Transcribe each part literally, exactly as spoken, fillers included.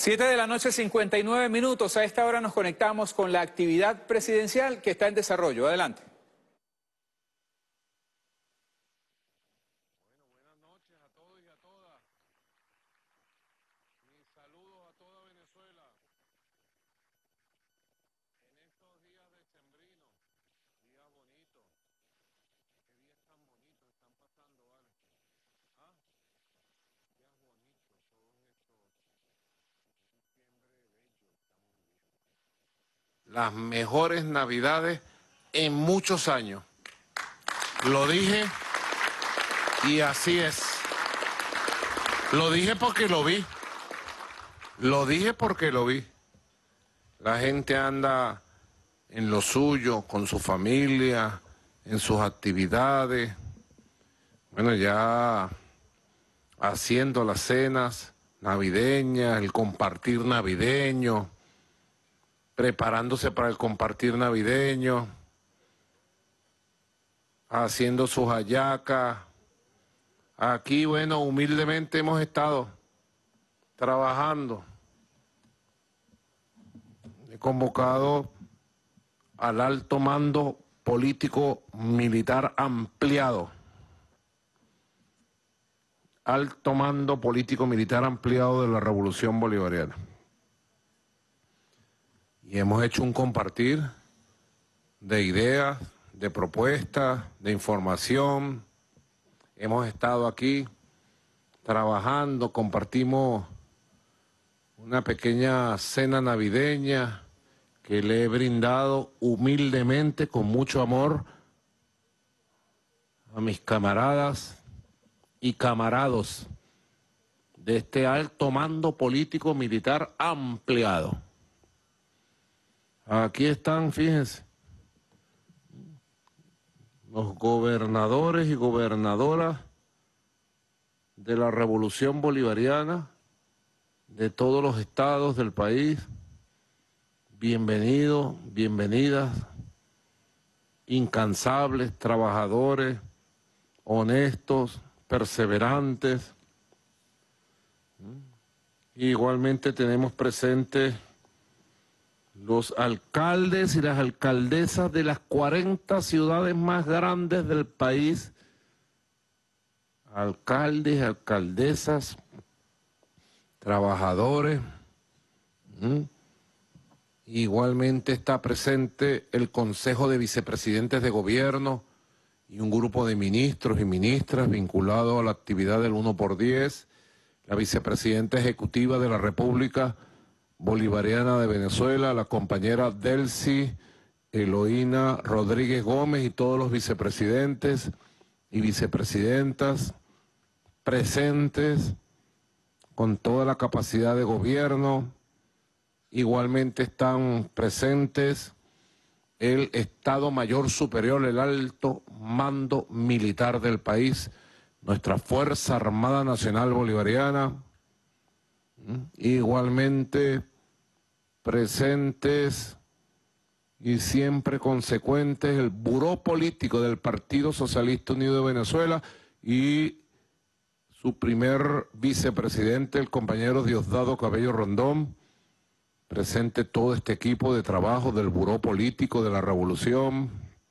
Siete de la noche, cincuenta y nueve minutos. A esta hora nos conectamos con la actividad presidencial que está en desarrollo. Adelante. Bueno, buenas noches a todos y a todas. Mis saludos a toda Venezuela. En estos días decembrinos, días bonitos. Qué días tan bonitos están pasando, ¿vale? Ah, días bonitos, todos estos. Diciembre bello estamos viviendo. Las mejores navidades en muchos años. Lo dije y así es. Lo dije porque lo vi. Lo dije porque lo vi. La gente anda en lo suyo, con su familia, en sus actividades. Bueno, ya haciendo las cenas navideñas, el compartir navideño, preparándose para el compartir navideño, haciendo sus hallacas. Aquí, bueno, humildemente hemos estado trabajando. He convocado al alto mando político militar ampliado. Alto mando político militar ampliado de la Revolución Bolivariana. Y hemos hecho un compartir de ideas, de propuestas, de información. Hemos estado aquí trabajando, compartimos una pequeña cena navideña que le he brindado humildemente, con mucho amor, a mis camaradas y camarados de este alto mando político militar ampliado. Aquí están, fíjense, los gobernadores y gobernadoras de la Revolución Bolivariana, de todos los estados del país. Bienvenidos, bienvenidas, incansables, trabajadores, honestos, perseverantes. Igualmente tenemos presentes los alcaldes y las alcaldesas de las cuarenta ciudades más grandes del país. Alcaldes, alcaldesas, trabajadores. ¿Mm? Igualmente está presente el Consejo de Vicepresidentes de Gobierno y un grupo de ministros y ministras vinculados a la actividad del uno por diez, la Vicepresidenta Ejecutiva de la República Bolivariana de Venezuela, la compañera Delcy Eloína Rodríguez Gómez y todos los vicepresidentes y vicepresidentas presentes con toda la capacidad de gobierno. Igualmente están presentes el Estado Mayor Superior, el alto mando militar del país, nuestra Fuerza Armada Nacional Bolivariana. Igualmente presentes y siempre consecuentes el Buró Político del Partido Socialista Unido de Venezuela y su primer vicepresidente, el compañero Diosdado Cabello Rondón. Presente todo este equipo de trabajo del Buró Político de la Revolución.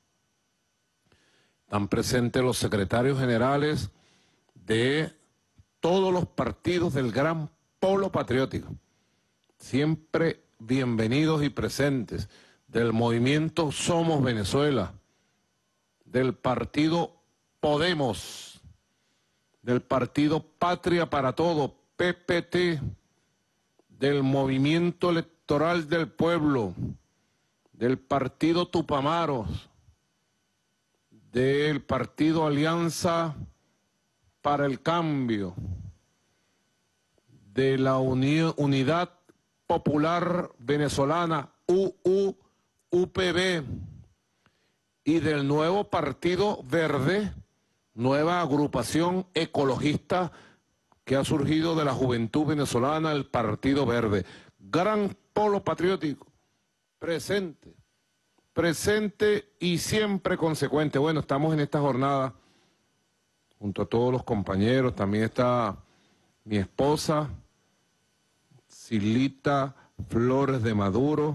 Están presentes los secretarios generales de todos los partidos del gran polo patriótico. Siempre bienvenidos y presentes. Del movimiento Somos Venezuela, del partido Podemos, del partido Patria para Todo, P P T, del Movimiento Electoral del Pueblo, del Partido Tupamaros, del Partido Alianza para el Cambio, de la Uni- Unidad Popular Venezolana, U U U P B, y del nuevo Partido Verde, nueva agrupación ecologista que ha surgido de la juventud venezolana, el Partido Verde. Gran polo patriótico, presente, presente y siempre consecuente. Bueno, estamos en esta jornada junto a todos los compañeros, también está mi esposa, Silita Flores de Maduro,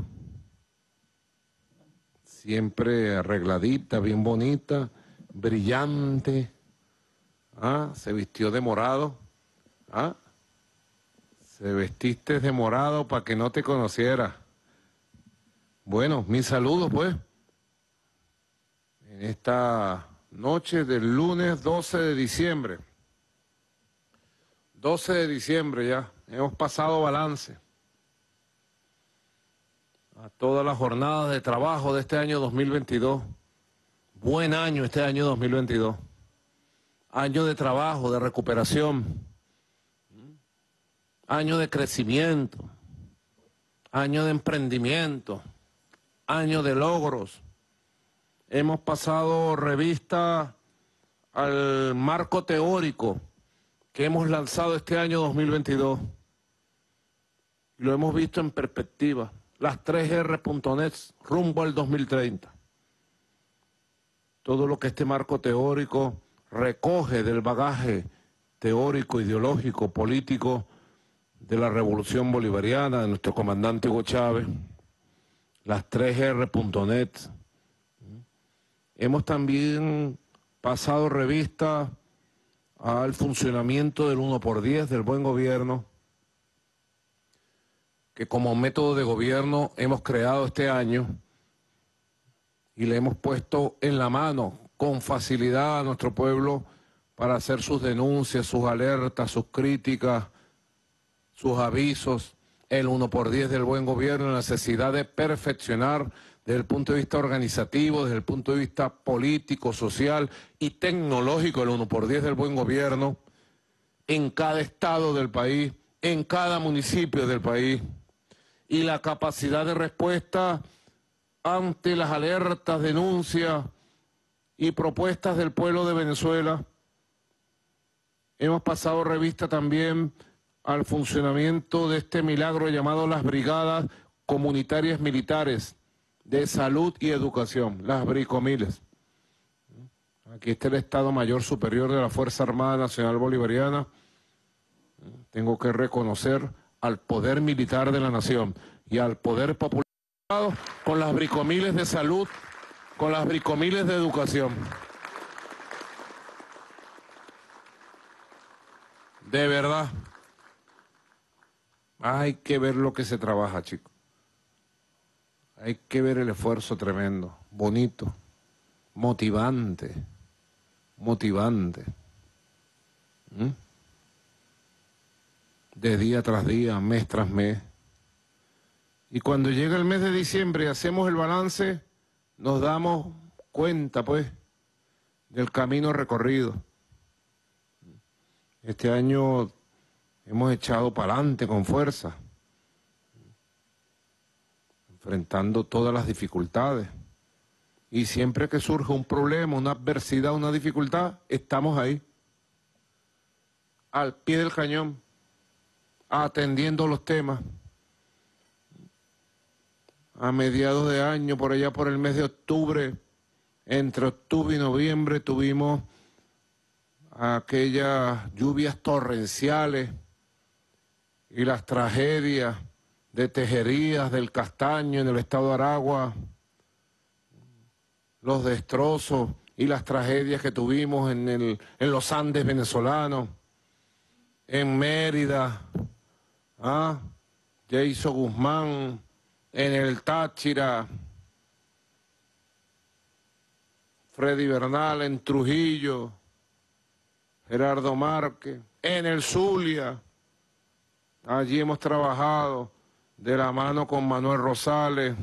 siempre arregladita, bien bonita, brillante, ¿ah? Se vistió de morado, ¿ah? Se vestiste de morado para que no te conociera. Bueno, mis saludos pues, en esta noche del lunes doce de diciembre. doce de diciembre ya, hemos pasado balance a todas las jornadas de trabajo de este año dos mil veintidós. Buen año este año dos mil veintidós. Año de trabajo, de recuperación, año de crecimiento, año de emprendimiento, año de logros. Hemos pasado revista al marco teórico que hemos lanzado este año dos mil veintidós. Lo hemos visto en perspectiva. Las tres erre punto net rumbo al dos mil treinta. Todo lo que este marco teórico recoge del bagaje teórico, ideológico, político de la Revolución Bolivariana, de nuestro comandante Hugo Chávez. Las tres erre punto net. Hemos también pasado revista al funcionamiento del uno por diez, del buen gobierno, que como método de gobierno hemos creado este año y le hemos puesto en la mano con facilidad a nuestro pueblo para hacer sus denuncias, sus alertas, sus críticas, sus avisos. El uno por diez del buen gobierno, la necesidad de perfeccionar desde el punto de vista organizativo, desde el punto de vista político, social y tecnológico, el uno por diez del buen gobierno, en cada estado del país, en cada municipio del país, y la capacidad de respuesta ante las alertas, denuncias y propuestas del pueblo de Venezuela. Hemos pasado revista también al funcionamiento de este milagro llamado las Brigadas Comunitarias Militares de Salud y Educación, las Bricomiles. Aquí está el Estado Mayor Superior de la Fuerza Armada Nacional Bolivariana. Tengo que reconocer al poder militar de la nación y al poder popular con las Bricomiles de Salud, con las Bricomiles de Educación. De verdad, hay que ver lo que se trabaja, chicos. Hay que ver el esfuerzo tremendo, bonito, motivante, motivante. ¿Mm? De día tras día, mes tras mes. Y cuando llega el mes de diciembre y hacemos el balance, nos damos cuenta, pues, del camino recorrido. Este año hemos echado para adelante con fuerza, enfrentando todas las dificultades. Y siempre que surge un problema, una adversidad, una dificultad, estamos ahí, al pie del cañón, atendiendo los temas. A mediados de año, por allá por el mes de octubre, entre octubre y noviembre, tuvimos aquellas lluvias torrenciales y las tragedias de Tejerías, del Castaño, en el estado de Aragua, los destrozos y las tragedias que tuvimos en, el, en los Andes venezolanos, en Mérida, ¿ah? Jason Guzmán, en el Táchira, Freddy Bernal en Trujillo, Gerardo Márquez, en el Zulia. Allí hemos trabajado de la mano con Manuel Rosales.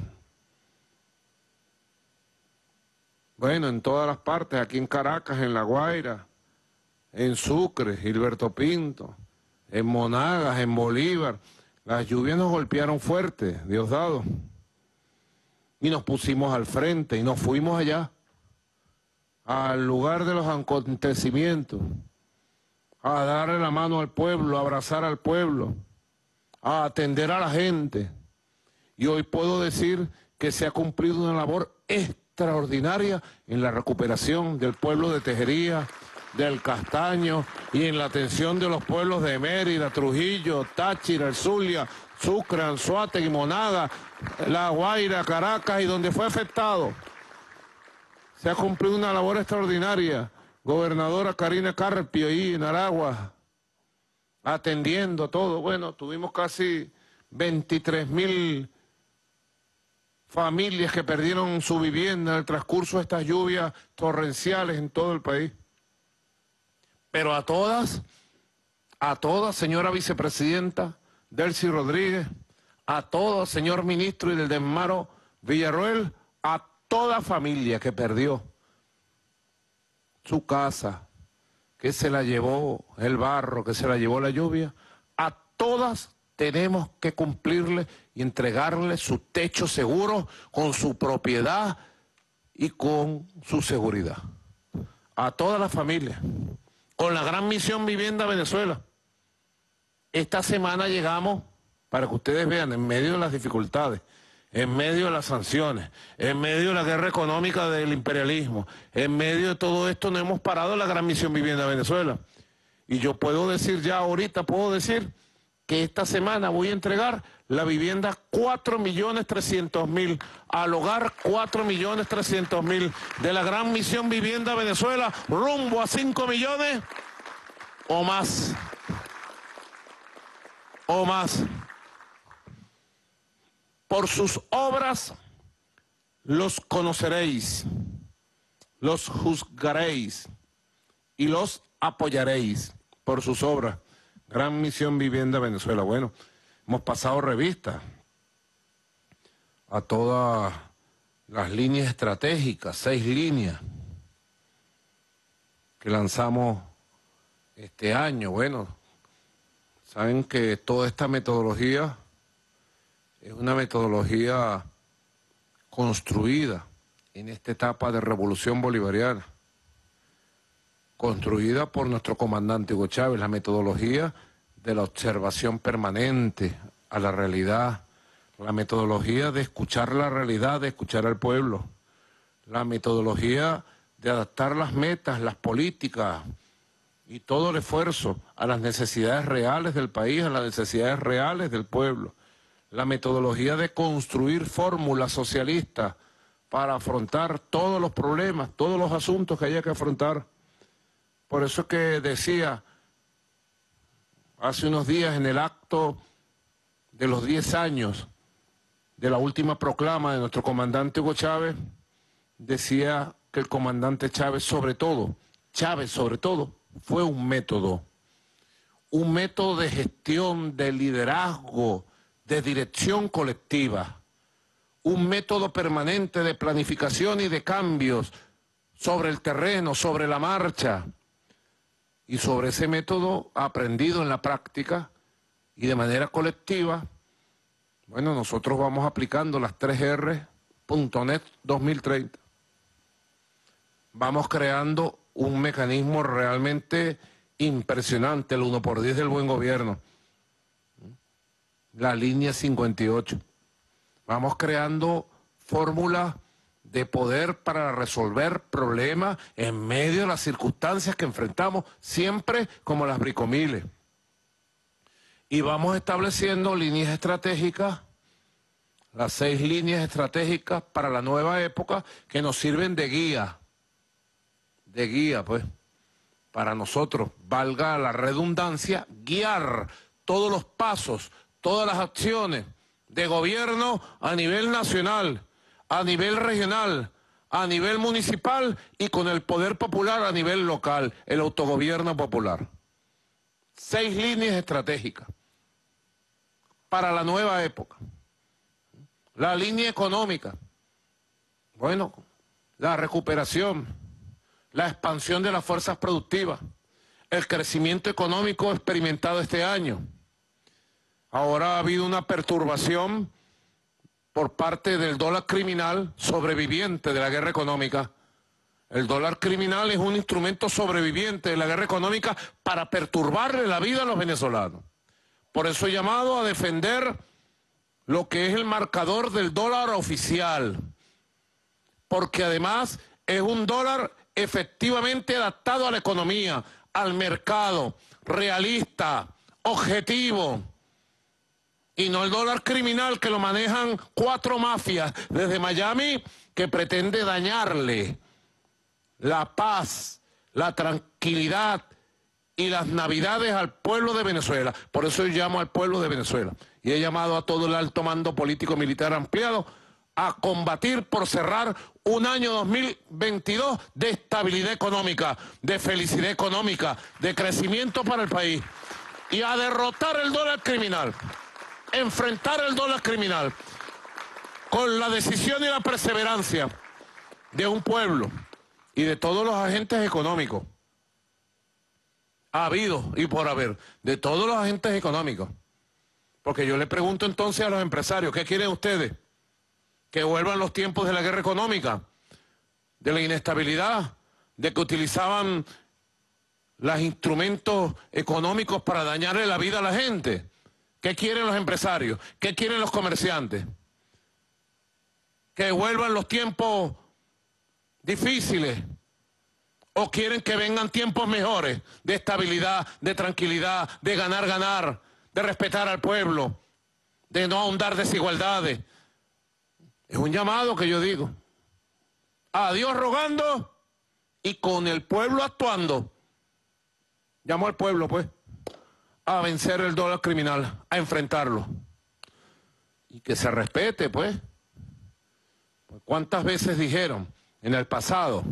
Bueno, en todas las partes, aquí en Caracas, en La Guaira, en Sucre, Gilberto Pinto, en Monagas, en Bolívar. Las lluvias nos golpearon fuerte, Diosdado. Y nos pusimos al frente y nos fuimos allá, al lugar de los acontecimientos, a darle la mano al pueblo, a abrazar al pueblo, a atender a la gente. Y hoy puedo decir que se ha cumplido una labor extraordinaria en la recuperación del pueblo de Tejería, del Castaño y en la atención de los pueblos de Mérida, Trujillo, Táchira, El Zulia, Sucre, Anzoátegui, Monaga, La Guaira, Caracas y donde fue afectado. Se ha cumplido una labor extraordinaria. Gobernadora Karina Carpio ahí en Aragua, atendiendo todo. Bueno, tuvimos casi veintitrés mil familias que perdieron su vivienda en el transcurso de estas lluvias torrenciales en todo el país. Pero a todas, a todas, señora vicepresidenta Delcy Rodríguez, a todas, señor ministro y del Desmaro Villarroel, a toda familia que perdió su casa, que se la llevó el barro, que se la llevó la lluvia, a todas tenemos que cumplirle y entregarle su techo seguro con su propiedad y con su seguridad. A toda la familia, con la gran misión Vivienda Venezuela. Esta semana llegamos, para que ustedes vean, en medio de las dificultades, en medio de las sanciones, en medio de la guerra económica del imperialismo, en medio de todo esto no hemos parado la gran misión Vivienda Venezuela. Y yo puedo decir ya ahorita, puedo decir que esta semana voy a entregar la vivienda cuatro millones trescientos mil, al hogar cuatro millones trescientos mil de la gran misión Vivienda Venezuela, rumbo a cinco millones o más. O más. Por sus obras los conoceréis, los juzgaréis y los apoyaréis por sus obras. Gran misión Vivienda Venezuela. Bueno, hemos pasado revista a todas las líneas estratégicas, seis líneas que lanzamos este año. Bueno, saben que toda esta metodología es una metodología construida en esta etapa de revolución bolivariana, construida por nuestro comandante Hugo Chávez, la metodología de la observación permanente a la realidad, la metodología de escuchar la realidad, de escuchar al pueblo, la metodología de adaptar las metas, las políticas y todo el esfuerzo a las necesidades reales del país, a las necesidades reales del pueblo. La metodología de construir fórmulas socialistas para afrontar todos los problemas, todos los asuntos que haya que afrontar. Por eso es que decía hace unos días en el acto de los diez años de la última proclama de nuestro comandante Hugo Chávez, decía que el comandante Chávez sobre todo, Chávez sobre todo, fue un método, un método de gestión, de liderazgo, de dirección colectiva, un método permanente de planificación y de cambios sobre el terreno, sobre la marcha. Y sobre ese método aprendido en la práctica y de manera colectiva, bueno, nosotros vamos aplicando las tres erre punto net dos mil treinta. Vamos creando un mecanismo realmente impresionante, el uno por diez del buen gobierno. La línea cincuenta y ocho. Vamos creando fórmulas de poder para resolver problemas en medio de las circunstancias que enfrentamos, siempre como las bricomiles. Y vamos estableciendo líneas estratégicas, las seis líneas estratégicas para la nueva época que nos sirven de guía, de guía pues, para nosotros, valga la redundancia, guiar todos los pasos, todas las acciones de gobierno a nivel nacional, a nivel regional, a nivel municipal y con el poder popular a nivel local, el autogobierno popular. Seis líneas estratégicas para la nueva época. La línea económica, bueno, la recuperación, la expansión de las fuerzas productivas, el crecimiento económico experimentado este año. Ahora ha habido una perturbación por parte del dólar criminal sobreviviente de la guerra económica. El dólar criminal es un instrumento sobreviviente de la guerra económica para perturbarle la vida a los venezolanos. Por eso he llamado a defender lo que es el marcador del dólar oficial, porque además es un dólar efectivamente adaptado a la economía, al mercado, realista, objetivo, y no el dólar criminal que lo manejan cuatro mafias desde Miami que pretende dañarle la paz, la tranquilidad y las navidades al pueblo de Venezuela. Por eso yo llamo al pueblo de Venezuela y he llamado a todo el alto mando político militar ampliado a combatir por cerrar un año dos mil veintidós de estabilidad económica, de felicidad económica, de crecimiento para el país y a derrotar el dólar criminal, enfrentar el dólar criminal con la decisión y la perseverancia de un pueblo y de todos los agentes económicos, ha habido y por haber, de todos los agentes económicos. Porque yo le pregunto entonces a los empresarios, ¿qué quieren ustedes? Que vuelvan los tiempos de la guerra económica, de la inestabilidad, de que utilizaban los instrumentos económicos para dañarle la vida a la gente. ¿Qué quieren los empresarios? ¿Qué quieren los comerciantes? Que vuelvan los tiempos difíciles, o quieren que vengan tiempos mejores, de estabilidad, de tranquilidad, de ganar, ganar, de respetar al pueblo, de no ahondar desigualdades. Es un llamado que yo digo. A Dios rogando y con el pueblo actuando. Llamo al pueblo, pues, a vencer el dólar criminal, a enfrentarlo. Y que se respete, pues. ¿Cuántas veces dijeron en el pasado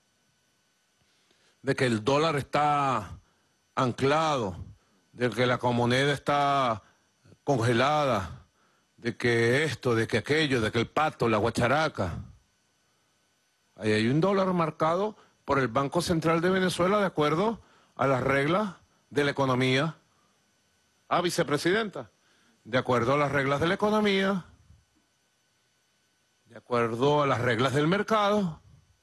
de que el dólar está anclado, de que la moneda está congelada, de que esto, de que aquello, de que el pato, la guacharaca? Ahí hay un dólar marcado por el Banco Central de Venezuela de acuerdo a las reglas de la economía. Ah, vicepresidenta, de acuerdo a las reglas de la economía, de acuerdo a las reglas del mercado,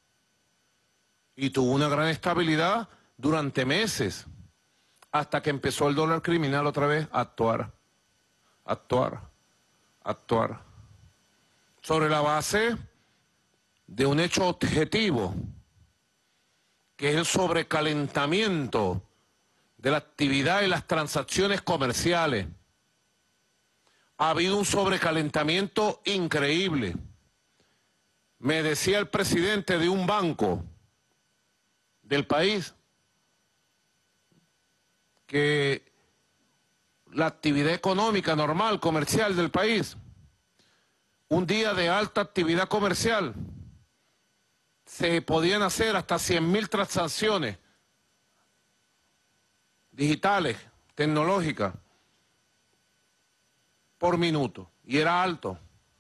y tuvo una gran estabilidad durante meses, hasta que empezó el dólar criminal otra vez a actuar, actuar, actuar, sobre la base de un hecho objetivo, que es el sobrecalentamiento de la actividad y las transacciones comerciales. Ha habido un sobrecalentamiento increíble. Me decía el presidente de un banco del país que la actividad económica normal, comercial del país, un día de alta actividad comercial, se podían hacer hasta cien mil transacciones digitales, tecnológicas, por minuto, y era alto.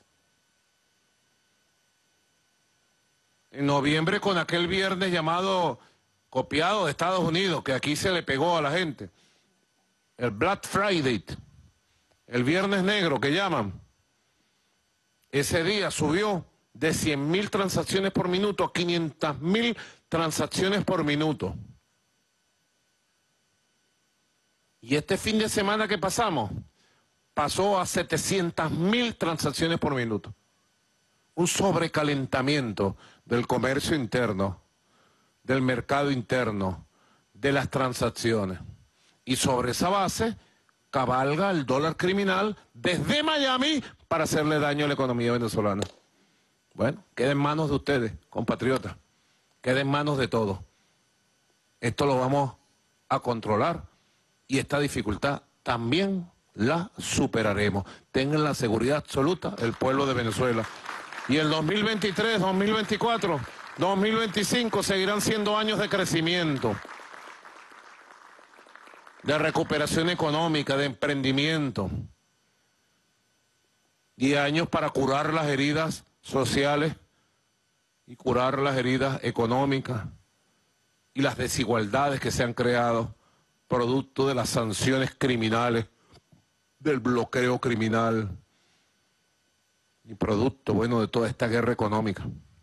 En noviembre, con aquel viernes llamado, copiado de Estados Unidos, que aquí se le pegó a la gente, el Black Friday, el viernes negro que llaman, ese día subió de cien mil transacciones por minuto a quinientas mil transacciones por minuto. Y este fin de semana que pasamos, pasó a setecientas mil transacciones por minuto. Un sobrecalentamiento del comercio interno, del mercado interno, de las transacciones. Y sobre esa base cabalga el dólar criminal desde Miami para hacerle daño a la economía venezolana. Bueno, queda en manos de ustedes, compatriotas, queda en manos de todos. Esto lo vamos a controlar y esta dificultad también la superaremos. Tengan la seguridad absoluta el pueblo de Venezuela. Y el dos mil veintitrés, dos mil veinticuatro, dos mil veinticinco seguirán siendo años de crecimiento, de recuperación económica, de emprendimiento, y años para curar las heridas sociales y curar las heridas económicas y las desigualdades que se han creado producto de las sanciones criminales, del bloqueo criminal y producto, bueno, de toda esta guerra económica.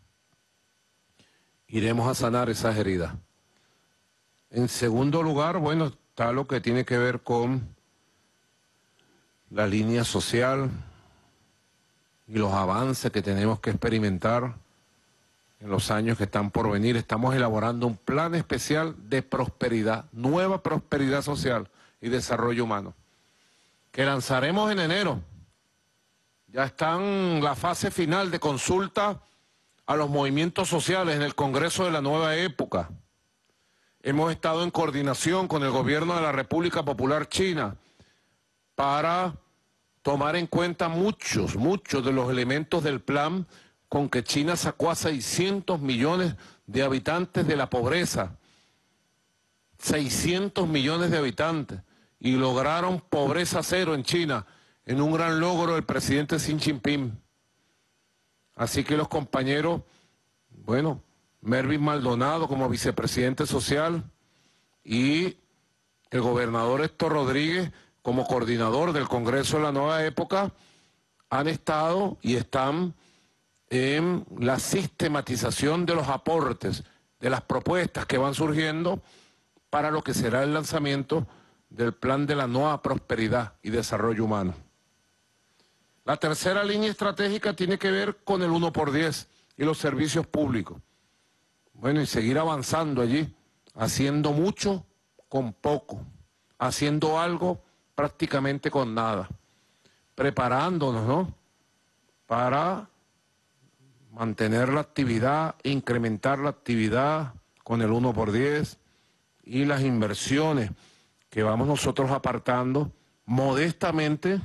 Iremos a sanar esas heridas. En segundo lugar, bueno, está lo que tiene que ver con la línea social y los avances que tenemos que experimentar en los años que están por venir. Estamos elaborando un plan especial de prosperidad, nueva prosperidad social y desarrollo humano, que lanzaremos en enero. Ya está en la fase final de consulta a los movimientos sociales en el Congreso de la Nueva Época. Hemos estado en coordinación con el gobierno de la República Popular China para tomar en cuenta muchos, muchos de los elementos del plan con que China sacó a seiscientos millones de habitantes de la pobreza. seiscientos millones de habitantes. Y lograron pobreza cero en China, en un gran logro del presidente Xi Jinping. Así que los compañeros, bueno, Mervin Maldonado como vicepresidente social y el gobernador Héctor Rodríguez como coordinador del Congreso de la Nueva Época, han estado y están en la sistematización de los aportes, de las propuestas que van surgiendo para lo que será el lanzamiento del Plan de la Nueva Prosperidad y Desarrollo Humano. La tercera línea estratégica tiene que ver con el uno por diez y los servicios públicos. Bueno, y seguir avanzando allí, haciendo mucho con poco, haciendo algo prácticamente con nada, preparándonos, ¿no?, para mantener la actividad, incrementar la actividad con el uno por diez y las inversiones que vamos nosotros apartando modestamente,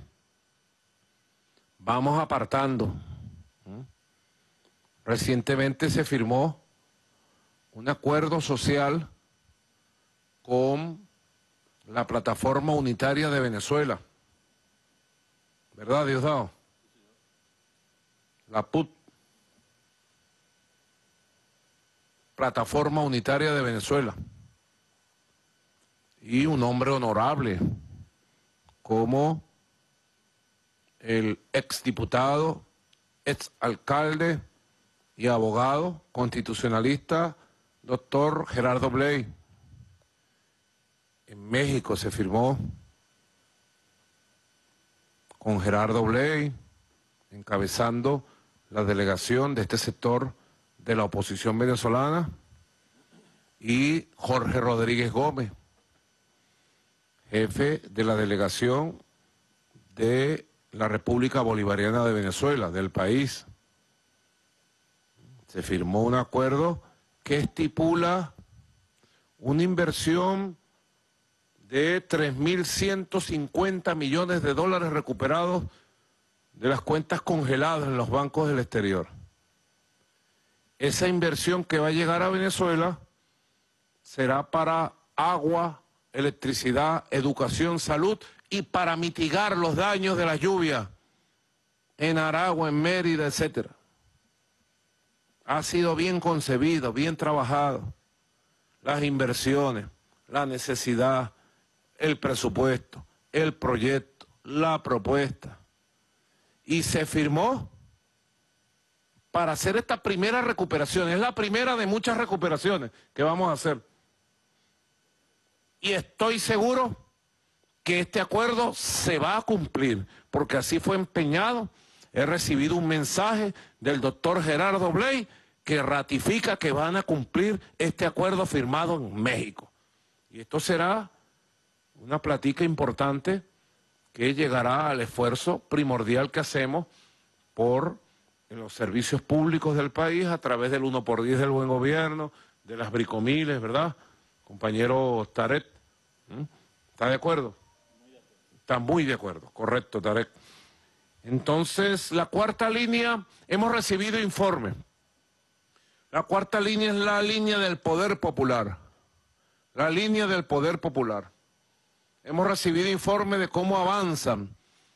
vamos apartando. Recientemente se firmó un acuerdo social con la Plataforma Unitaria de Venezuela, ¿verdad, Diosdado? La P U T, Plataforma Unitaria de Venezuela, y un hombre honorable como el exdiputado, exalcalde y abogado constitucionalista, doctor Gerardo Bley. En México se firmó con Gerardo Bley, encabezando la delegación de este sector de la oposición venezolana, y Jorge Rodríguez Gómez, jefe de la delegación de la República Bolivariana de Venezuela, del país. Se firmó un acuerdo que estipula una inversión de tres mil ciento cincuenta millones de dólares recuperados de las cuentas congeladas en los bancos del exterior. Esa inversión que va a llegar a Venezuela será para agua, electricidad, educación, salud y para mitigar los daños de las lluvias en Aragua, en Mérida, etcétera. Ha sido bien concebido, bien trabajado. Las inversiones, la necesidad, el presupuesto, el proyecto, la propuesta. Y se firmó para hacer esta primera recuperación. Es la primera de muchas recuperaciones que vamos a hacer. Y estoy seguro que este acuerdo se va a cumplir, porque así fue empeñado. He recibido un mensaje del doctor Gerardo Bley que ratifica que van a cumplir este acuerdo firmado en México. Y esto será una platica importante que llegará al esfuerzo primordial que hacemos por los servicios públicos del país a través del uno por diez del buen gobierno, de las bricomiles, ¿verdad? Compañero Tarek, ¿Mm? ¿Está de acuerdo? Está muy de acuerdo, correcto, Tarek. Entonces, la cuarta línea, hemos recibido informes. La cuarta línea es la línea del poder popular. La línea del poder popular. Hemos recibido informes de cómo avanzan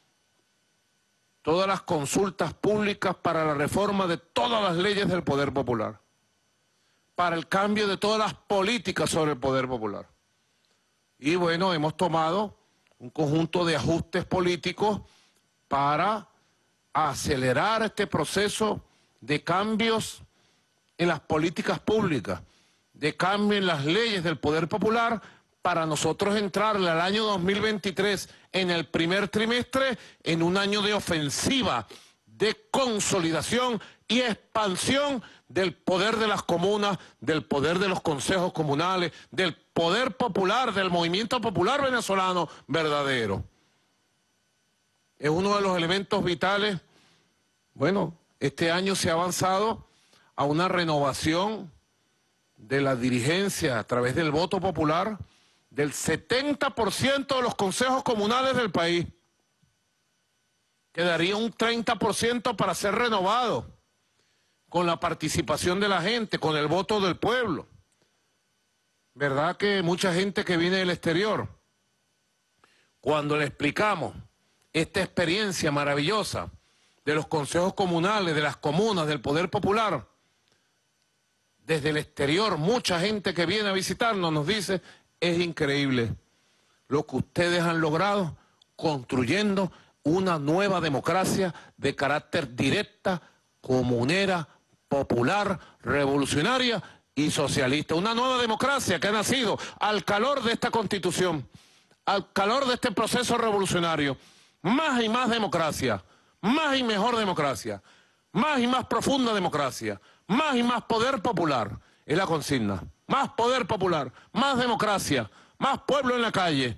todas las consultas públicas para la reforma de todas las leyes del poder popular, para el cambio de todas las políticas sobre el poder popular. Y bueno, hemos tomado un conjunto de ajustes políticos para acelerar este proceso de cambios en las políticas públicas, de cambio en las leyes del poder popular, para nosotros entrarle al año dos mil veintitrés en el primer trimestre en un año de ofensiva de consolidación y expansión del poder de las comunas, del poder de los consejos comunales, del poder popular, del movimiento popular venezolano verdadero. Es uno de los elementos vitales. Bueno, este año se ha avanzado a una renovación de la dirigencia a través del voto popular del setenta por ciento de los consejos comunales del país. Quedaría un treinta por ciento para ser renovado, con la participación de la gente, con el voto del pueblo. ¿Verdad que mucha gente que viene del exterior, cuando le explicamos esta experiencia maravillosa de los consejos comunales, de las comunas, del poder popular, desde el exterior, mucha gente que viene a visitarnos nos dice, es increíble lo que ustedes han logrado construyendo una nueva democracia de carácter directa, comunera, popular, revolucionaria y socialista. Una nueva democracia que ha nacido al calor de esta Constitución, al calor de este proceso revolucionario. Más y más democracia, más y mejor democracia, más y más profunda democracia, más y más poder popular, es la consigna. Más poder popular, más democracia, más pueblo en la calle,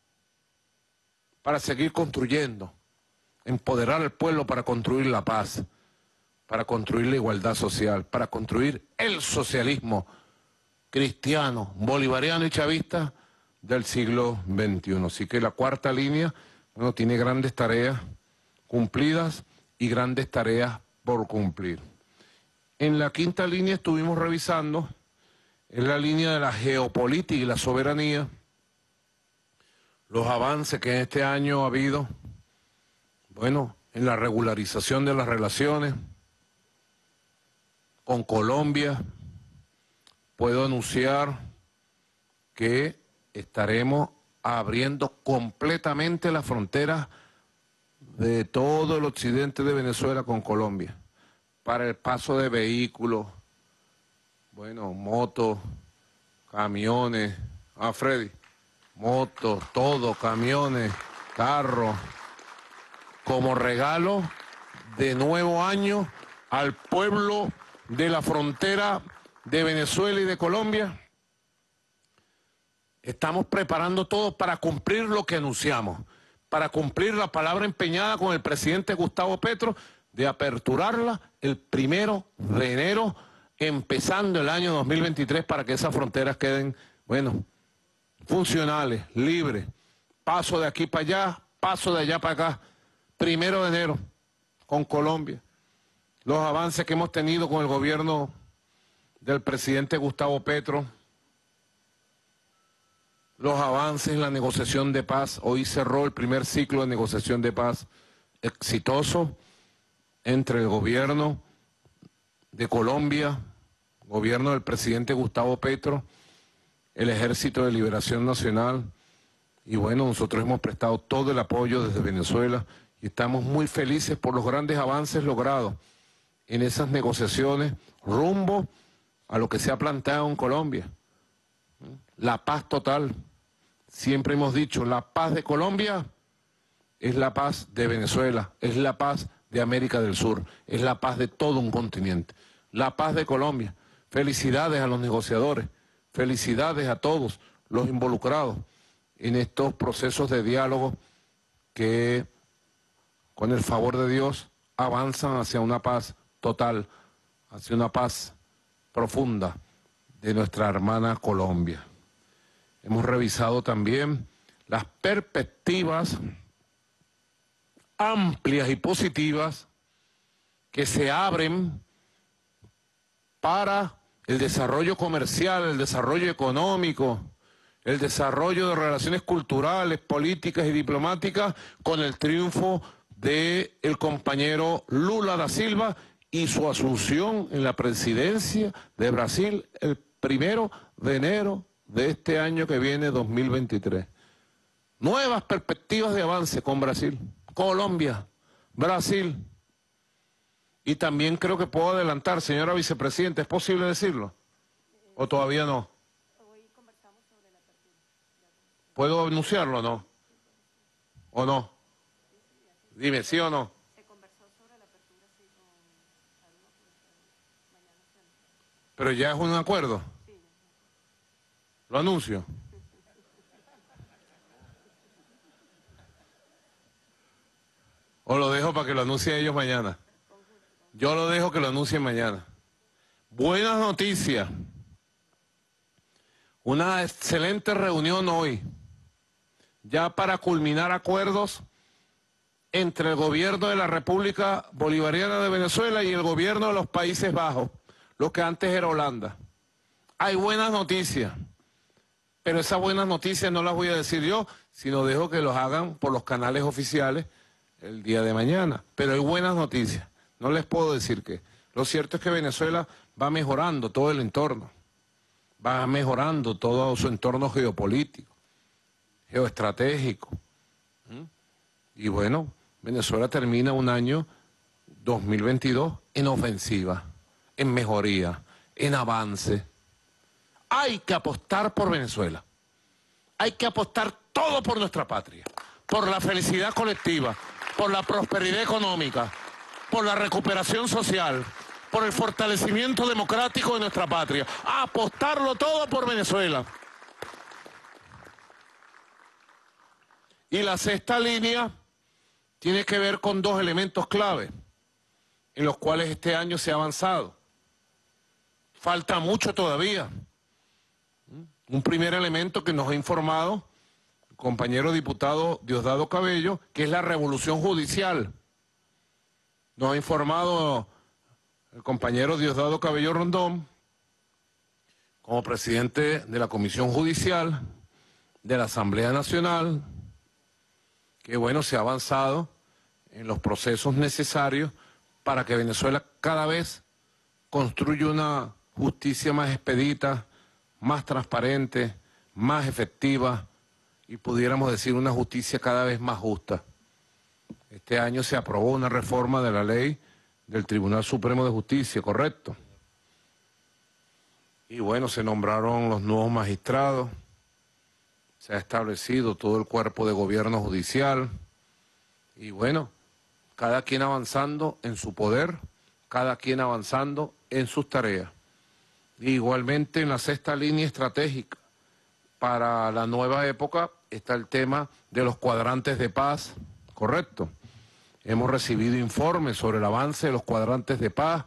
para seguir construyendo, empoderar al pueblo para construir la paz, para construir la igualdad social, para construir el socialismo cristiano, bolivariano y chavista del siglo veintiuno. Así que la cuarta línea, bueno, tiene grandes tareas cumplidas y grandes tareas por cumplir. En la quinta línea estuvimos revisando, en la línea de la geopolítica y la soberanía, los avances que en este año ha habido, bueno, en la regularización de las relaciones con Colombia. Puedo anunciar que estaremos abriendo completamente las fronteras de todo el occidente de Venezuela con Colombia, para el paso de vehículos, bueno, motos, camiones, ah, Freddy, motos, todo, camiones, carros, como regalo de nuevo año al pueblo de la frontera de Venezuela y de Colombia. Estamos preparando todo para cumplir lo que anunciamos, para cumplir la palabra empeñada con el presidente Gustavo Petro de aperturarla el primero de enero, empezando el año dos mil veintitrés, para que esas fronteras queden, bueno, funcionales, libres. Paso de aquí para allá, paso de allá para acá. Primero de enero, con Colombia. Los avances que hemos tenido con el gobierno del presidente Gustavo Petro, los avances en la negociación de paz. Hoy cerró el primer ciclo de negociación de paz exitoso entre el gobierno de Colombia, gobierno del presidente Gustavo Petro, el Ejército de Liberación Nacional, y bueno, nosotros hemos prestado todo el apoyo desde Venezuela y estamos muy felices por los grandes avances logrados en esas negociaciones rumbo a lo que se ha planteado en Colombia. La paz total. Siempre hemos dicho, la paz de Colombia es la paz de Venezuela, es la paz de América del Sur, es la paz de todo un continente. La paz de Colombia. Felicidades a los negociadores, felicidades a todos los involucrados en estos procesos de diálogo que, con el favor de Dios, avanzan hacia una paz total, hacia una paz profunda de nuestra hermana Colombia. Hemos revisado también las perspectivas amplias y positivas que se abren para el desarrollo comercial, el desarrollo económico, el desarrollo de relaciones culturales, políticas y diplomáticas con el triunfo del compañero Lula da Silva y su asunción en la presidencia de Brasil el primero de enero de este año que viene, dos mil veintitrés. Nuevas perspectivas de avance con Brasil, Colombia, Brasil. Y también creo que puedo adelantar, señora vicepresidenta, ¿es posible decirlo? ¿O todavía no? ¿Puedo anunciarlo o no? ¿O no? Dime, ¿sí o no? Pero ya es un acuerdo. Lo anuncio. O lo dejo para que lo anuncien ellos mañana. Yo lo dejo que lo anuncien mañana. Buenas noticias. Una excelente reunión hoy, ya para culminar acuerdos entre el gobierno de la República Bolivariana de Venezuela y el gobierno de los Países Bajos, lo que antes era Holanda. Hay buenas noticias, pero esas buenas noticias no las voy a decir yo, sino dejo que los hagan por los canales oficiales el día de mañana. Pero hay buenas noticias, no les puedo decir qué. Lo cierto es que Venezuela va mejorando todo el entorno, va mejorando todo su entorno geopolítico, geoestratégico. ¿Mm? Y bueno, Venezuela termina un año dos mil veintidós en ofensiva, en mejoría, en avance. Hay que apostar por Venezuela. Hay que apostar todo por nuestra patria, por la felicidad colectiva, por la prosperidad económica, por la recuperación social, por el fortalecimiento democrático de nuestra patria. Apostarlo todo por Venezuela. Y la sexta línea tiene que ver con dos elementos clave en los cuales este año se ha avanzado. Falta mucho todavía. Un primer elemento que nos ha informado el compañero diputado Diosdado Cabello, que es la revolución judicial. Nos ha informado el compañero Diosdado Cabello Rondón, como presidente de la Comisión Judicial de la Asamblea Nacional, que bueno, se ha avanzado en los procesos necesarios para que Venezuela cada vez construya una justicia más expedita, más transparente, más efectiva y pudiéramos decir una justicia cada vez más justa. Este año se aprobó una reforma de la ley del Tribunal Supremo de Justicia, ¿correcto? Y bueno, se nombraron los nuevos magistrados, se ha establecido todo el cuerpo de gobierno judicial y bueno, cada quien avanzando en su poder, cada quien avanzando en sus tareas. Igualmente en la sexta línea estratégica para la nueva época está el tema de los cuadrantes de paz, ¿correcto? Hemos recibido informes sobre el avance de los cuadrantes de paz,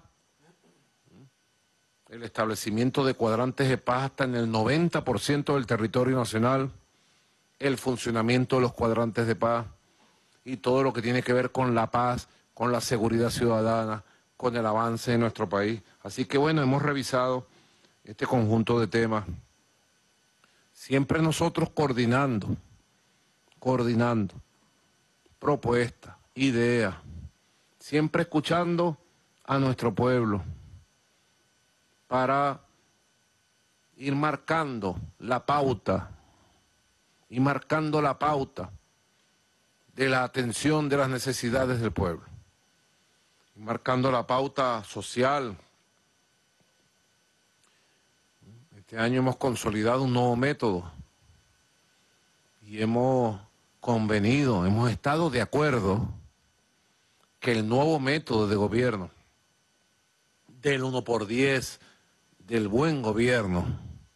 el establecimiento de cuadrantes de paz hasta en el noventa por ciento del territorio nacional, el funcionamiento de los cuadrantes de paz y todo lo que tiene que ver con la paz, con la seguridad ciudadana, con el avance de nuestro país. Así que bueno, hemos revisado este conjunto de temas, siempre nosotros coordinando, coordinando, propuestas, ideas, siempre escuchando a nuestro pueblo para ir marcando la pauta, ir marcando la pauta de la atención de las necesidades del pueblo, ir marcando la pauta social. Este año hemos consolidado un nuevo método y hemos convenido, hemos estado de acuerdo que el nuevo método de gobierno del uno por diez, del buen gobierno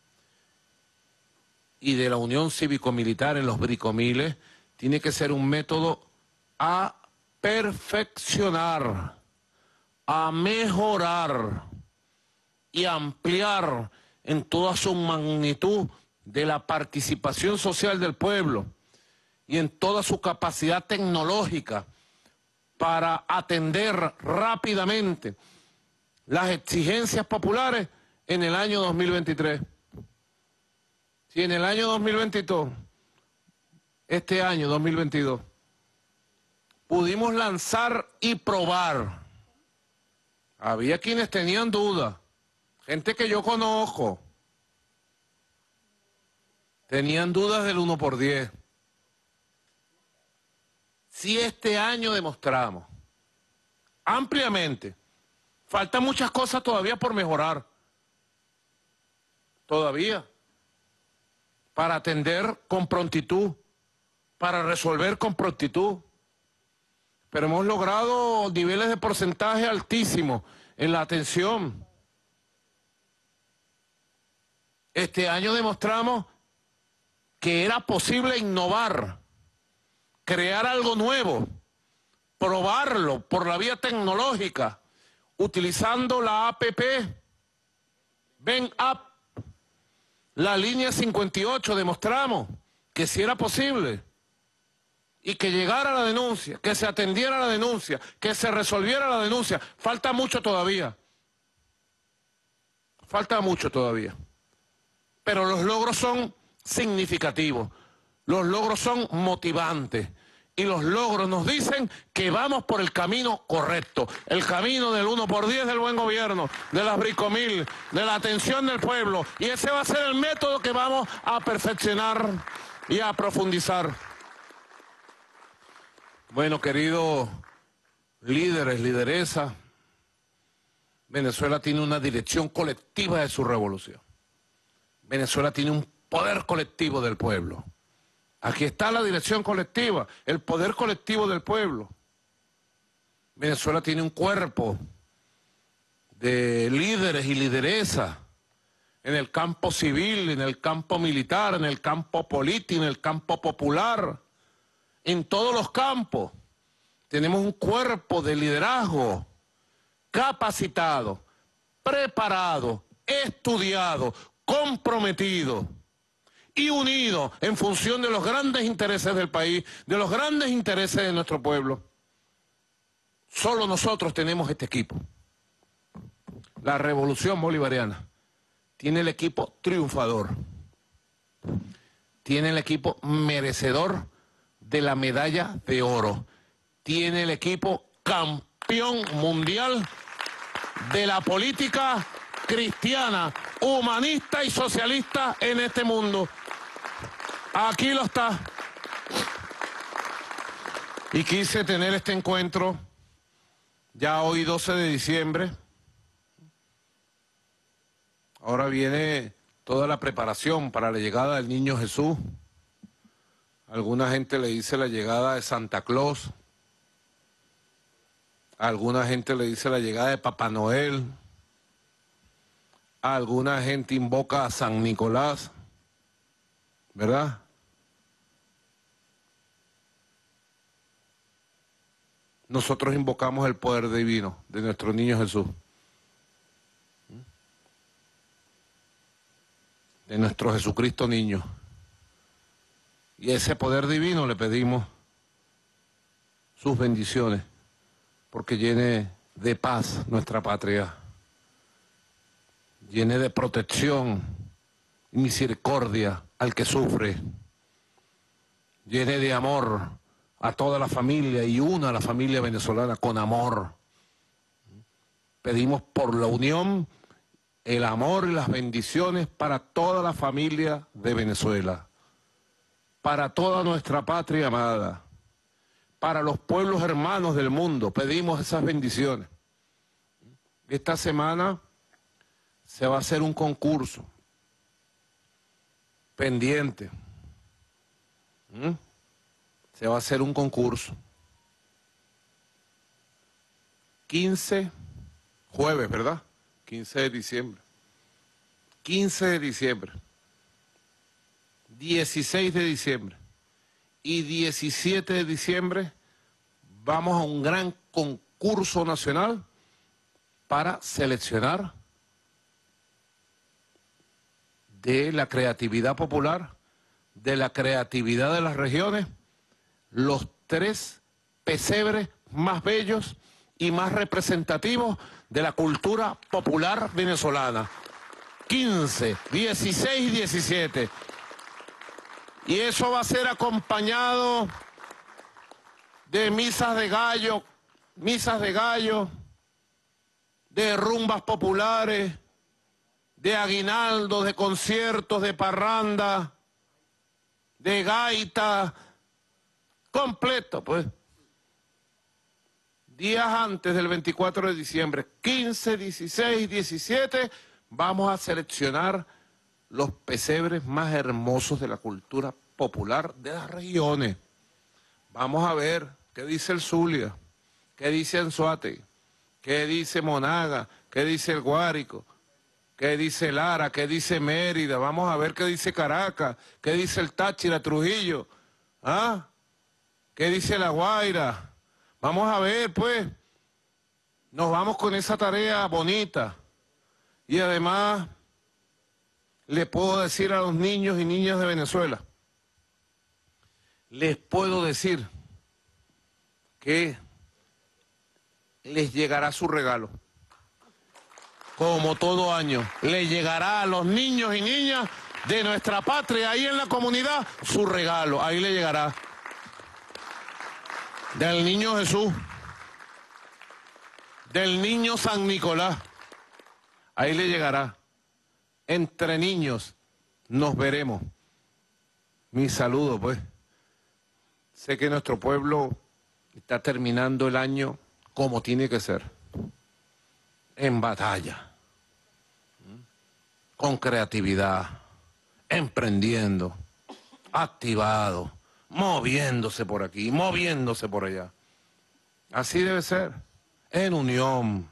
y de la unión cívico-militar en los bricomiles tiene que ser un método a perfeccionar, a mejorar y ampliar en toda su magnitud de la participación social del pueblo y en toda su capacidad tecnológica para atender rápidamente las exigencias populares en el año dos mil veintitrés. Si en el año dos mil veintidós, este año dos mil veintidós, pudimos lanzar y probar, había quienes tenían dudas, gente que yo conozco, tenían dudas del uno por diez. Si este año demostramos ampliamente, faltan muchas cosas todavía por mejorar, todavía, para atender con prontitud, para resolver con prontitud, pero hemos logrado niveles de porcentaje altísimos en la atención. Este año demostramos que era posible innovar, crear algo nuevo, probarlo por la vía tecnológica, utilizando la A P P, Ven App, la línea cincuenta y ocho, demostramos que sí era posible y que llegara la denuncia, que se atendiera la denuncia, que se resolviera la denuncia. Falta mucho todavía, falta mucho todavía, pero los logros son significativos, los logros son motivantes. Y los logros nos dicen que vamos por el camino correcto, el camino del uno por diez del buen gobierno, de las Bricomil, de la atención del pueblo. Y ese va a ser el método que vamos a perfeccionar y a profundizar. Bueno, queridos líderes, lideresas, Venezuela tiene una dirección colectiva de su revolución. Venezuela tiene un poder colectivo del pueblo. Aquí está la dirección colectiva, el poder colectivo del pueblo. Venezuela tiene un cuerpo de líderes y lideresas en el campo civil, en el campo militar, en el campo político, en el campo popular, en todos los campos. Tenemos un cuerpo de liderazgo capacitado, preparado, estudiado, comprometido y unido en función de los grandes intereses del país, de los grandes intereses de nuestro pueblo. Solo nosotros tenemos este equipo. La revolución bolivariana tiene el equipo triunfador, tiene el equipo merecedor de la medalla de oro, tiene el equipo campeón mundial de la política cristiana, humanista y socialista en este mundo. Aquí lo está. Y quise tener este encuentro ya hoy doce de diciembre. Ahora viene toda la preparación para la llegada del Niño Jesús. Alguna gente le dice la llegada de Santa Claus. Alguna gente le dice la llegada de Papá Noel. Alguna gente invoca a San Nicolás, ¿verdad? Nosotros invocamos el poder divino de nuestro Niño Jesús, de nuestro Jesucristo niño. Y a ese poder divino le pedimos sus bendiciones, porque llene de paz nuestra patria, llene de protección y misericordia al que sufre, llene de amor a toda la familia y una a la familia venezolana con amor. Pedimos por la unión, el amor y las bendiciones para toda la familia de Venezuela, para toda nuestra patria amada, para los pueblos hermanos del mundo. Pedimos esas bendiciones. Esta semana se va a hacer un concurso pendiente. ¿Mm? Se va a hacer un concurso. quince, jueves, ¿verdad? quince de diciembre. quince de diciembre. dieciséis de diciembre. Y diecisiete de diciembre vamos a un gran concurso nacional para seleccionar de la creatividad popular, de la creatividad de las regiones, los tres pesebres más bellos y más representativos de la cultura popular venezolana. quince, dieciséis y diecisiete. Y eso va a ser acompañado de misas de gallo, misas de gallo, de rumbas populares, de aguinaldos, de conciertos, de parranda, de gaita, completo, pues. Días antes del veinticuatro de diciembre, quince, dieciséis, diecisiete, vamos a seleccionar los pesebres más hermosos de la cultura popular de las regiones. Vamos a ver qué dice el Zulia, qué dice Anzoátegui, qué dice Monaga, qué dice el Guárico, qué dice Lara, qué dice Mérida, vamos a ver qué dice Caracas, qué dice el Táchira, Trujillo, ¿ah? ¿Qué dice La Guaira? Vamos a ver, pues, nos vamos con esa tarea bonita. Y además, le puedo decir a los niños y niñas de Venezuela, les puedo decir que les llegará su regalo. Como todo año, le llegará a los niños y niñas de nuestra patria, ahí en la comunidad, su regalo, ahí le llegará. Del niño Jesús, del niño San Nicolás, ahí le llegará. Entre niños nos veremos. Mi saludo, pues. Sé que nuestro pueblo está terminando el año como tiene que ser, en batalla, con creatividad, emprendiendo, activado, moviéndose por aquí, moviéndose por allá. Así debe ser, en unión.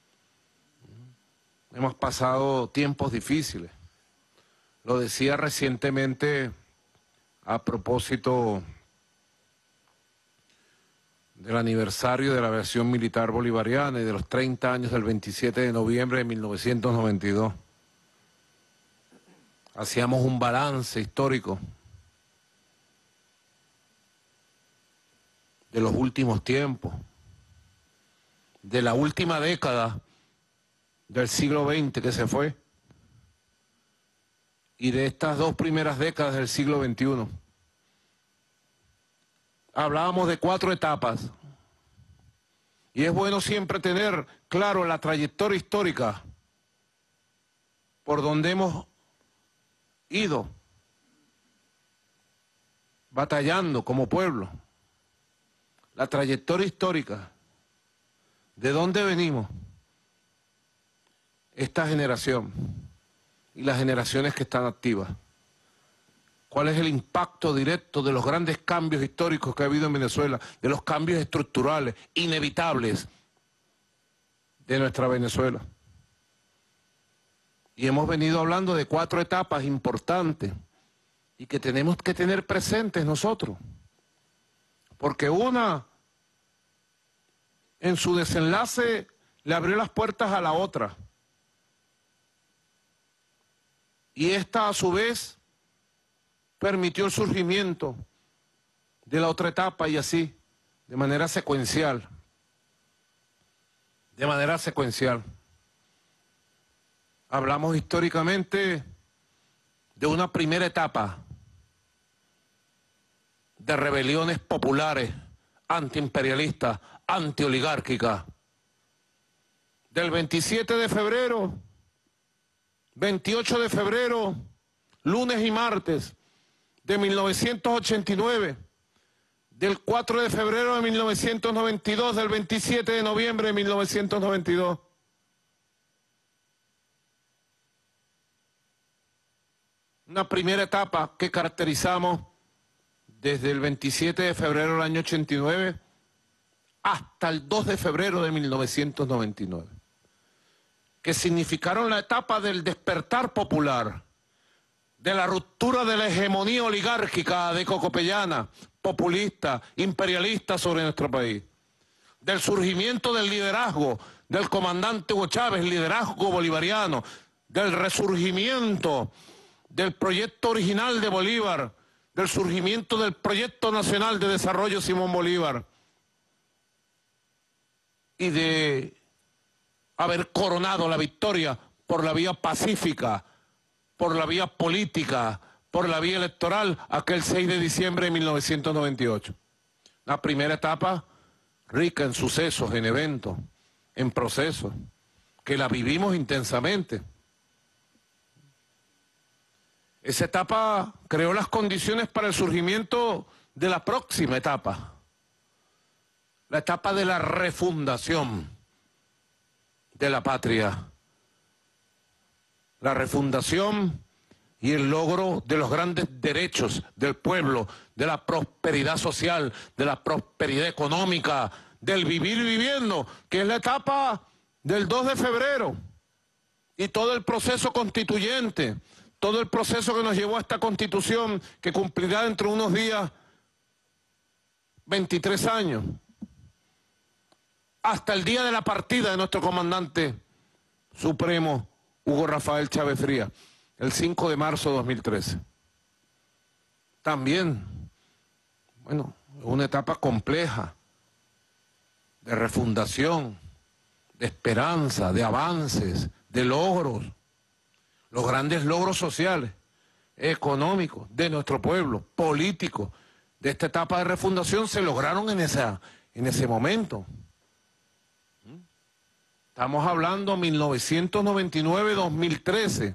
Hemos pasado tiempos difíciles. Lo decía recientemente a propósito del aniversario de la aviación militar bolivariana y de los treinta años del veintisiete de noviembre de mil novecientos noventa y dos. Hacíamos un balance histórico de los últimos tiempos, de la última década del siglo veinte que se fue y de estas dos primeras décadas del siglo veintiuno. Hablábamos de cuatro etapas y es bueno siempre tener claro la trayectoria histórica por donde hemos ido batallando como pueblo, la trayectoria histórica, de dónde venimos, esta generación y las generaciones que están activas. ¿Cuál es el impacto directo de los grandes cambios históricos que ha habido en Venezuela, de los cambios estructurales, inevitables de nuestra Venezuela? Y hemos venido hablando de cuatro etapas importantes y que tenemos que tener presentes nosotros. Porque una, en su desenlace, le abrió las puertas a la otra. Y esta, a su vez, permitió el surgimiento de la otra etapa y así, de manera secuencial. De manera secuencial. Hablamos históricamente de una primera etapa de rebeliones populares, antiimperialistas, antioligárquicas. Del veintisiete de febrero, veintiocho de febrero, lunes y martes de mil novecientos ochenta y nueve, del cuatro de febrero de mil novecientos noventa y dos, del veintisiete de noviembre de mil novecientos noventa y dos. Una primera etapa que caracterizamos desde el veintisiete de febrero del año ochenta y nueve hasta el dos de febrero de mil novecientos noventa y nueve, que significaron la etapa del despertar popular, de la ruptura de la hegemonía oligárquica de Cocopellana, populista, imperialista sobre nuestro país, del surgimiento del liderazgo del comandante Hugo Chávez, liderazgo bolivariano, del resurgimiento del proyecto original de Bolívar, del surgimiento del Proyecto Nacional de Desarrollo Simón Bolívar y de haber coronado la victoria por la vía pacífica, por la vía política, por la vía electoral, aquel seis de diciembre de mil novecientos noventa y ocho. La primera etapa rica en sucesos, en eventos, en procesos, que la vivimos intensamente. Esa etapa creó las condiciones para el surgimiento de la próxima etapa, la etapa de la refundación de la patria, la refundación y el logro de los grandes derechos del pueblo, de la prosperidad social, de la prosperidad económica, del vivir viviendo, que es la etapa del dos de febrero, y todo el proceso constituyente, todo el proceso que nos llevó a esta Constitución, que cumplirá dentro de unos días veintitrés años, hasta el día de la partida de nuestro comandante supremo, Hugo Rafael Chávez Frías, el cinco de marzo de dos mil trece. También, bueno, una etapa compleja de refundación, de esperanza, de avances, de logros, los grandes logros sociales, económicos de nuestro pueblo, políticos, de esta etapa de refundación se lograron en, esa, en ese momento. Estamos hablando mil novecientos noventa y nueve a dos mil trece.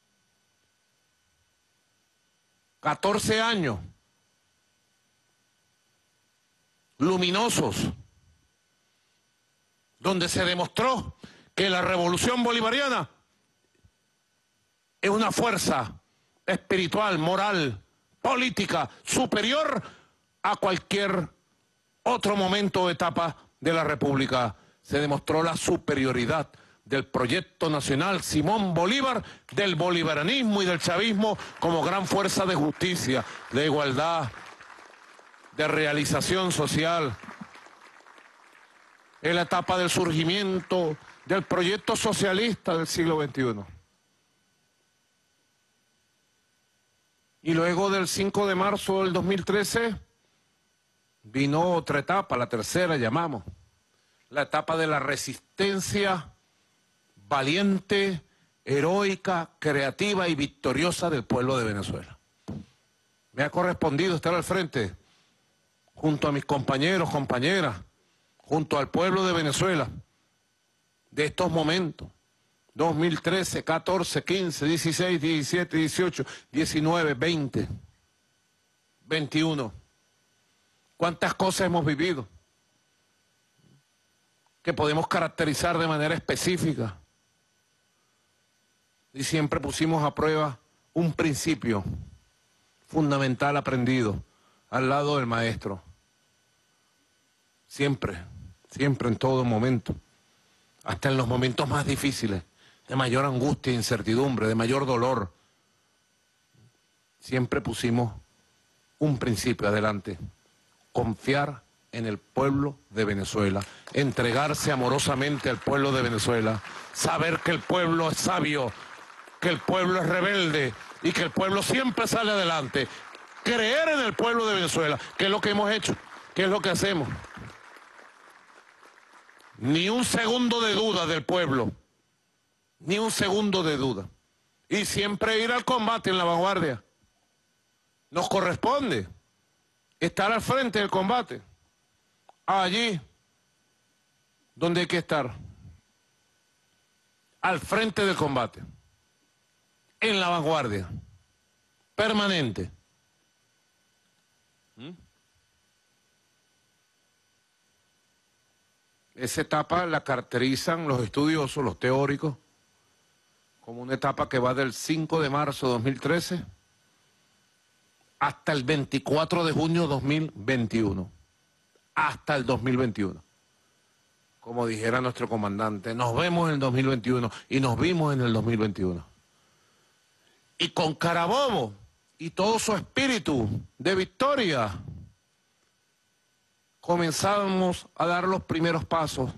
catorce años luminosos, donde se demostró que la revolución bolivariana es una fuerza espiritual, moral, política, superior a cualquier otro momento o etapa de la República. Se demostró la superioridad del proyecto nacional Simón Bolívar, del bolivarianismo y del chavismo como gran fuerza de justicia, de igualdad, de realización social. Es la etapa del surgimiento del proyecto socialista del siglo veintiuno. Y luego del cinco de marzo del dos mil trece vino otra etapa, la tercera llamamos, la etapa de la resistencia valiente, heroica, creativa y victoriosa del pueblo de Venezuela. Me ha correspondido estar al frente, junto a mis compañeros, compañeras, junto al pueblo de Venezuela, de estos momentos, dos mil trece, catorce, quince, dieciséis, diecisiete, dieciocho, diecinueve, veinte, veintiuno. ¿Cuántas cosas hemos vivido que podemos caracterizar de manera específica? Y siempre pusimos a prueba un principio fundamental aprendido al lado del maestro. Siempre, siempre en todo momento, hasta en los momentos más difíciles, de mayor angustia e incertidumbre, de mayor dolor, siempre pusimos un principio adelante: confiar en el pueblo de Venezuela, entregarse amorosamente al pueblo de Venezuela, saber que el pueblo es sabio, que el pueblo es rebelde y que el pueblo siempre sale adelante, creer en el pueblo de Venezuela, que es lo que hemos hecho, que es lo que hacemos. Ni un segundo de duda del pueblo, ni un segundo de duda. Y siempre ir al combate en la vanguardia. Nos corresponde estar al frente del combate, allí donde hay que estar, al frente del combate, en la vanguardia, permanente. ¿Mm? Esa etapa la caracterizan los estudiosos, los teóricos, como una etapa que va del cinco de marzo de dos mil trece hasta el veinticuatro de junio de dos mil veintiuno. Hasta el dos mil veintiuno. Como dijera nuestro comandante, nos vemos en el dos mil veintiuno y nos vimos en el dos mil veintiuno. Y con Carabobo y todo su espíritu de victoria, comenzamos a dar los primeros pasos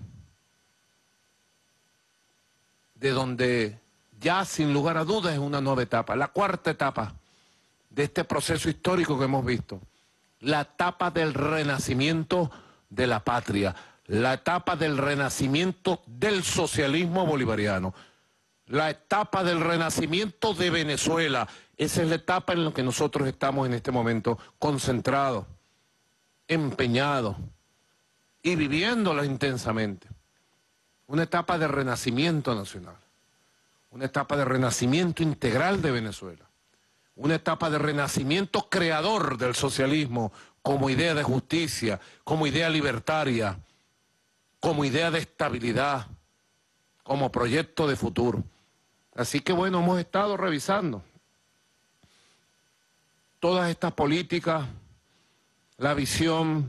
de donde ya sin lugar a dudas es una nueva etapa, la cuarta etapa de este proceso histórico que hemos visto, la etapa del renacimiento de la patria, la etapa del renacimiento del socialismo bolivariano, la etapa del renacimiento de Venezuela. Esa es la etapa en la que nosotros estamos en este momento concentrados, empeñados y viviéndola intensamente. Una etapa de renacimiento nacional, una etapa de renacimiento integral de Venezuela, una etapa de renacimiento creador del socialismo como idea de justicia, como idea libertaria, como idea de estabilidad, como proyecto de futuro. Así que bueno, hemos estado revisando todas estas políticas, la visión,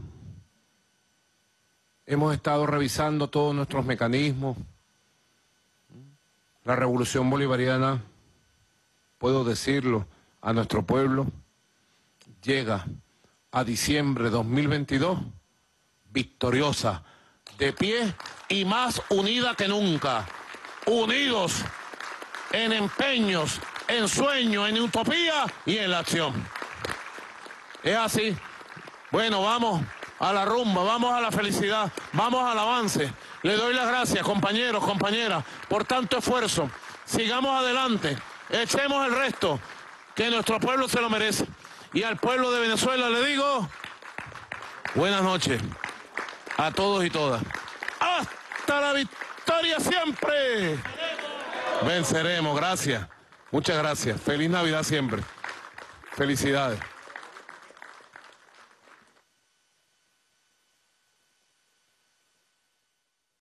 hemos estado revisando todos nuestros mecanismos, La revolución bolivariana, puedo decirlo a nuestro pueblo, llega a diciembre de dos mil veintidós victoriosa, de pie y más unida que nunca, unidos en empeños, en sueños, en utopía y en la acción. Es así. Bueno, vamos a la rumba, vamos a la felicidad, vamos al avance. Le doy las gracias, compañeros, compañeras, por tanto esfuerzo. Sigamos adelante, echemos el resto, que nuestro pueblo se lo merece. Y al pueblo de Venezuela le digo, buenas noches a todos y todas. ¡Hasta la victoria siempre! Venceremos, gracias. Muchas gracias. Feliz Navidad siempre. Felicidades.